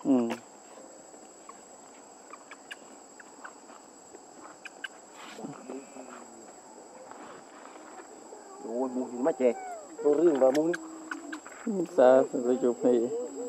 Ôi mua gì mà chè, tôi riêng vào mua đi. Sao tôi chụp này.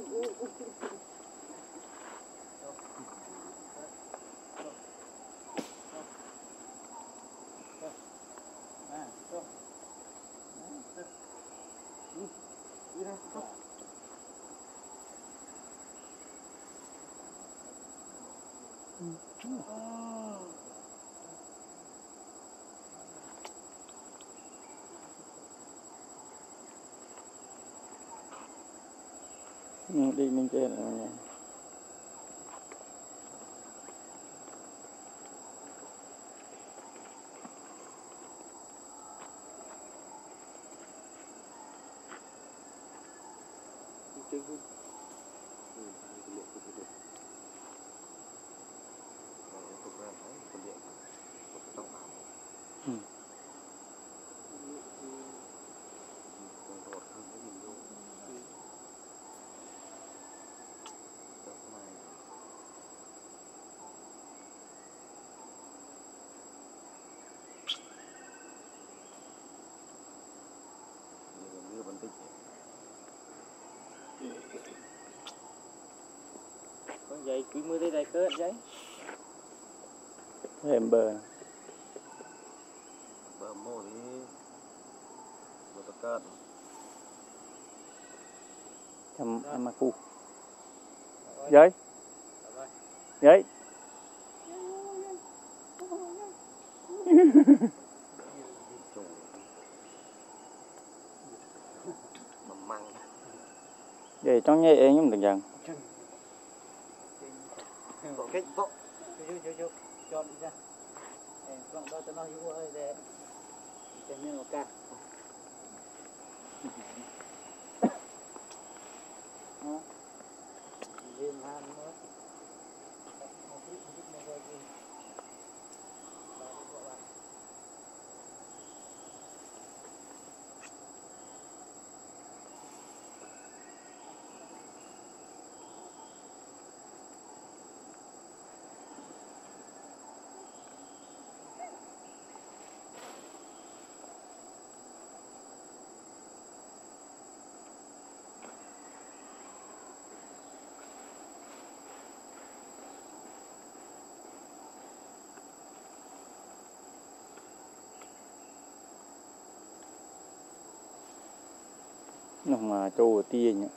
Đi lên trên rồi. Con vậy cứ mưa tới đây cơ giấy. Em bờ. Bờ mô thì bờ tất cả. Thầm mà cu. Giấy. Giấy. Vậy trong nhẹ em nhưng đừng dần. Cái vọng. Cho đi ra. Vọng đó cho nó vô ơi để cho nên một ca. Riêng ham nữa. Nó mà trâu tia nhỉ.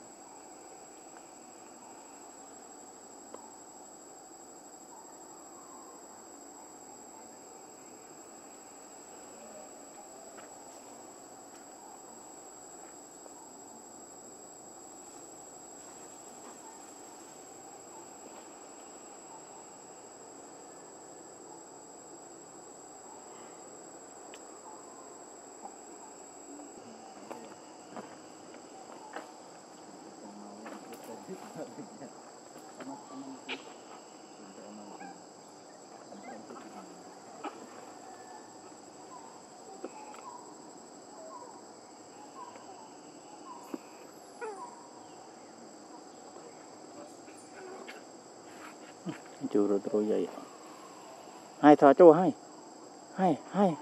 Chú rồi trôi dậy. Hai thả trôi hai. Hai.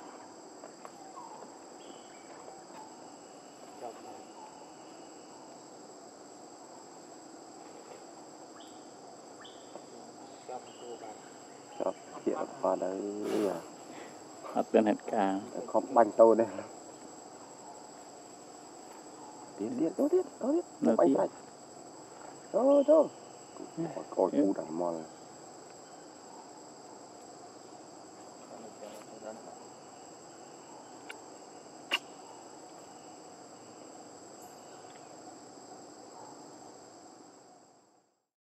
Chuyện qua đấy à. Hạt tên hạt cà. Không bánh tôi đây. Tiến tốt tiết. Nó bánh. Cho. Coi cụ đẩy mòn.